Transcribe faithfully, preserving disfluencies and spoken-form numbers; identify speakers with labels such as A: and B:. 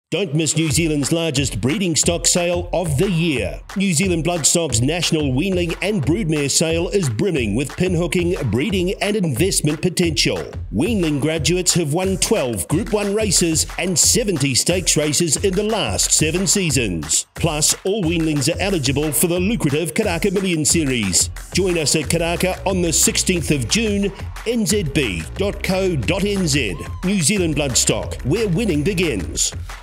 A: Don't miss New Zealand's largest breeding stock sale of the year. New Zealand Bloodstock's national Weanling and Broodmare sale is brimming with pinhooking, breeding and investment potential. Weanling graduates have won twelve Group one races and seventy stakes races in the last seven seasons. Plus, all Weanlings are eligible for the lucrative Karaka Million Series. Join us at Karaka on the sixteenth of June, n z b dot co dot n z. New Zealand Bloodstock, where winning begins.